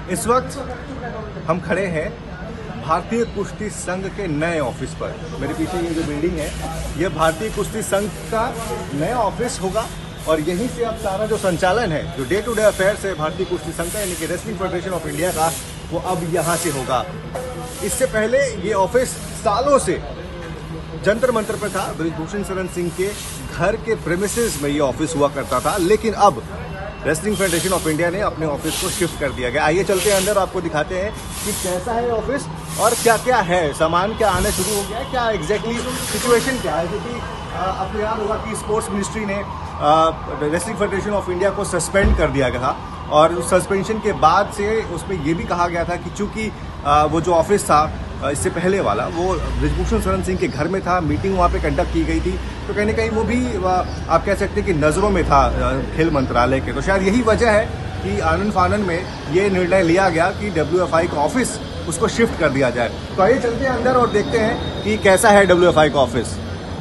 इस वक्त हम खड़े हैं भारतीय कुश्ती संघ के नए ऑफिस पर। मेरे पीछे ये जो बिल्डिंग है, ये भारतीय कुश्ती संघ का नया ऑफिस होगा और यहीं से अब सारा जो संचालन है, जो डे टू डे अफेयर्स है भारतीय कुश्ती संघ का, यानी कि रेसलिंग फेडरेशन ऑफ इंडिया का, वो अब यहाँ से होगा। इससे पहले ये ऑफिस सालों से जंतर मंतर पर था। ब्रिजभूषण शरण सिंह के घर के प्रेमिसेस में ये ऑफिस हुआ करता था, लेकिन अब रेसलिंग फेडरेशन ऑफ इंडिया ने अपने ऑफिस को शिफ्ट कर दिया गया। आइए चलते हैं अंदर, आपको दिखाते हैं कि कैसा है ऑफिस और क्या क्या है, सामान क्या आना शुरू हो गया है, क्या एग्जैक्टली सिचुएशन क्या है। क्योंकि आपको याद होगा कि स्पोर्ट्स मिनिस्ट्री ने रेसलिंग फेडरेशन ऑफ इंडिया को सस्पेंड कर दिया गया था और उस सस्पेंशन के बाद से उसमें ये भी कहा गया था कि चूंकि वो जो ऑफिस था इससे पहले वाला, वो ब्रिजभूषण शरण सिंह के घर में था, मीटिंग वहाँ पे कंडक्ट की गई थी, तो कहीं ना कहीं वो भी आप कह सकते हैं कि नज़रों में था खेल मंत्रालय के। तो शायद यही वजह है कि आनन फानन में ये निर्णय लिया गया कि WFI का ऑफिस उसको शिफ्ट कर दिया जाए। तो आइए चलते हैं अंदर और देखते हैं कि कैसा है WFI का ऑफिस।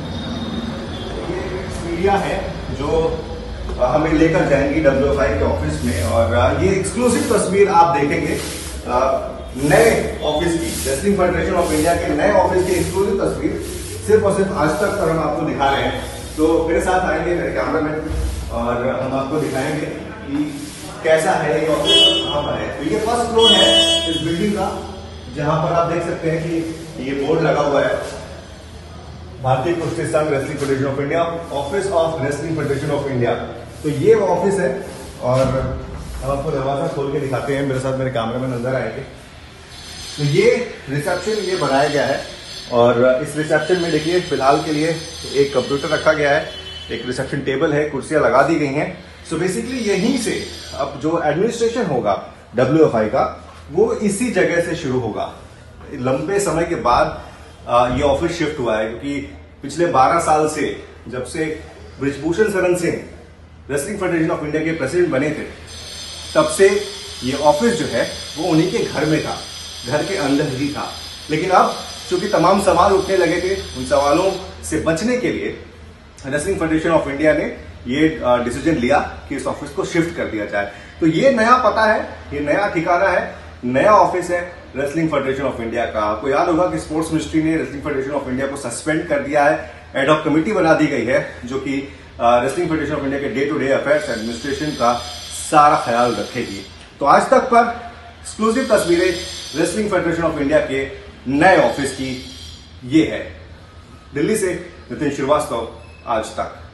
ये सीढ़ियाँ है जो हमें लेकर जाएंगी WFI के ऑफिस में, और ये एक्सक्लूसिव तस्वीर आप देखेंगे नए ऑफिस की, रेसलिंग फेडरेशन ऑफ इंडिया के नए ऑफिस की एक्सक्लूसिव तस्वीर सिर्फ और सिर्फ आज तक पर हम आपको दिखा रहे हैं। तो मेरे साथ आएंगे मेरे कैमरामैन और हम आपको दिखाएंगे कि कैसा है ये ऑफिस, कहाँ पर है। तो ये फर्स्ट फ्लोर है इस बिल्डिंग का, जहां पर आप देख सकते हैं कि ये बोर्ड लगा हुआ है, भारतीय कुश्ती संघ wrestling federation of India, office of wrestling federation of India. तो ये ऑफिस है और हम आपको दरवाजा खोल के दिखाते हैं। मेरे साथ मेरे कैमरामैन अंदर आएंगे। तो ये रिसेप्शन ये बनाया गया है और इस रिसेप्शन में देखिए फिलहाल के लिए एक कंप्यूटर रखा गया है, एक रिसेप्शन टेबल है, कुर्सियां लगा दी गई हैं। सो बेसिकली यहीं से अब जो एडमिनिस्ट्रेशन होगा WFI का, वो इसी जगह से शुरू होगा। लंबे समय के बाद ये ऑफिस शिफ्ट हुआ है, क्योंकि पिछले 12 साल से, जब से Brijbhushan Sharan Singh wrestling federation of India के प्रेसिडेंट बने थे, तब से ये ऑफिस जो है वो उन्हीं के घर में था, घर के अंदर ही था। लेकिन अब चूंकि तमाम सवाल उठने लगे थे, उन सवालों से बचने के लिए रेसलिंग फेडरेशन ऑफ इंडिया ने ये डिसीजन लिया कि इस ऑफिस को शिफ्ट कर दिया जाए। तो ये नया पता है, ये नया ठिकाना है, नया ऑफिस है रेसलिंग फेडरेशन ऑफ इंडिया का। आपको याद होगा कि स्पोर्ट्स मिनिस्ट्री ने रेसलिंग फेडरेशन ऑफ इंडिया को सस्पेंड कर दिया है, एड हॉक कमेटी बना दी गई है जो कि रेसलिंग फेडरेशन ऑफ इंडिया के day to day affairs administration का सारा ख्याल रखेगी। तो आज तक पर एक्सक्लूसिव तस्वीरें रेसलिंग फेडरेशन ऑफ इंडिया के नए ऑफिस की ये है। दिल्ली से नितिन श्रीवास्तव, आज तक।